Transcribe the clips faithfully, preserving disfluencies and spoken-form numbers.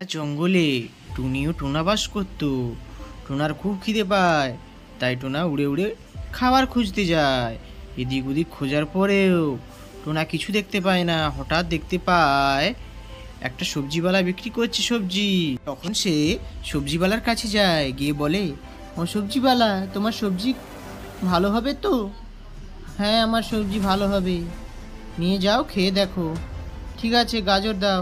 জঙ্গলে টুনি ও টোনা বাস করতো। টোনার খুব খিদে পায়, তাই টোনা উড়ে উড়ে খাবার খুঁজতে যায়। এদিক ওদিক খোঁজার পরেও টোনা কিছু দেখতে পায় না। হঠাৎ দেখতে পায় একটা সবজিওয়ালা বিক্রি করছে সবজি। তখন সে সবজিওয়ালার কাছে যায়, গিয়ে বলে, ও সবজিওয়ালা, তোমার সবজি ভালো হবে তো? হ্যাঁ, আমার সবজি ভালো হবে, নিয়ে যাও, খেয়ে দেখো। ঠিক আছে, গাজর দাও।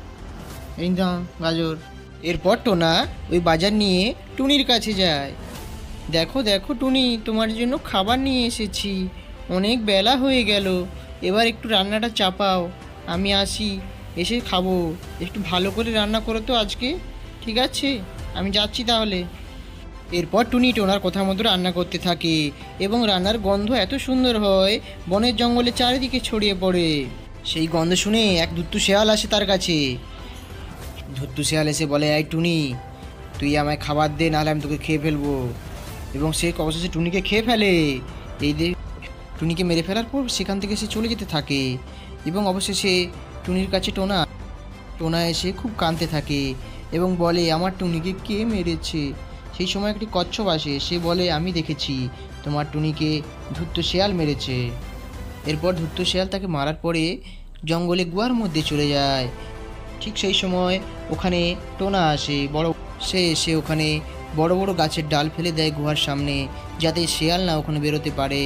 এই দাও গাজর। এরপর টোনা ওই বাজার নিয়ে টুনির কাছে যায়। দেখো দেখো টুনি, তোমার জন্য খাবার নিয়ে এসেছি। অনেক বেলা হয়ে গেল, এবার একটু রান্নাটা চাপাও, আমি আসি, এসে খাবো। একটু ভালো করে রান্না করো তো আজকে। ঠিক আছে, আমি যাচ্ছি তাহলে। এরপর টুনি টোনার কথা মতো রান্না করতে থাকে এবং রান্নার গন্ধ এত সুন্দর হয়, বনের জঙ্গলে চারিদিকে ছড়িয়ে পড়ে। সেই গন্ধ শুনে এক দুত্তু শেয়াল আসে তার কাছে। ধুত্তু শেয়াল এসে বলে, এই টুনি, তুই আমায় খাবার দে, নাহলে আমি তোকে খেয়ে ফেলবো। এবং সে অবশেষে টুনিকে খেয়ে ফেলে। এই দিয়ে টুনিকে মেরে ফেলার পর সেখান থেকে সে চলে যেতে থাকে এবং অবশেষে টুনির কাছে টোনা টোনা এসে খুব কাঁদতে থাকে এবং বলে, আমার টুনিকে কে মেরেছে? সেই সময় একটি কচ্ছপ আসে, সে বলে, আমি দেখেছি, তোমার টুনিকে ধূর্ত শেয়াল মেরেছে। এরপর ধূর্ত শেয়াল তাকে মারার পরে জঙ্গলে গুহার মধ্যে চলে যায়। ঠিক সেই সময় ওখানে টোনা আসে, বড় সে এসে ওখানে বড় বড় গাছের ডাল ফেলে দেয় গুহার সামনে, যাতে শেয়াল না ওখানে বেরোতে পারে।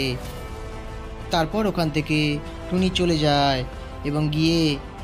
তারপর ওখান থেকে টুনি চলে যায় এবং গিয়ে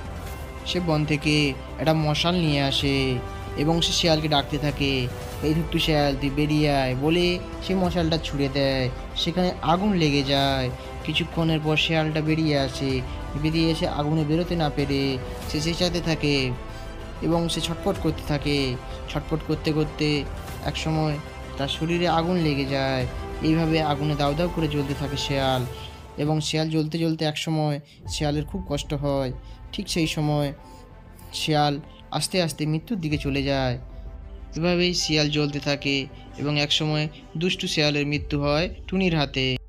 সে বন থেকে একটা মশাল নিয়ে আসে এবং সে শেয়ালকে ডাকতে থাকে, এই ধুত্তু শেয়াল, তুই বেরিয়ে আয় বলে সে মশালটা ছুঁড়ে দেয়। সেখানে আগুন লেগে যায়। কিছুক্ষণের পর শেয়ালটা বেরিয়ে আসে, বেরিয়ে এসে আগুনে বেরোতে না পেরে সে চেঁচাতে থাকে এবং সে ছটফট করতে থাকে। ছটফট করতে করতে একসময় তার শরীরে আগুন লেগে যায়। এইভাবে আগুনে দাউ দাউ করে জ্বলতে থাকে শেয়াল এবং শেয়াল জ্বলতে জ্বলতে একসময় শেয়ালের খুব কষ্ট হয়। ঠিক সেই সময় শিয়াল আস্তে আস্তে মৃত্যুর দিকে চলে যায়। এভাবেই শিয়াল জ্বলতে থাকে এবং একসময় দুষ্টু শিয়ালের মৃত্যু হয় টুনির হাতে।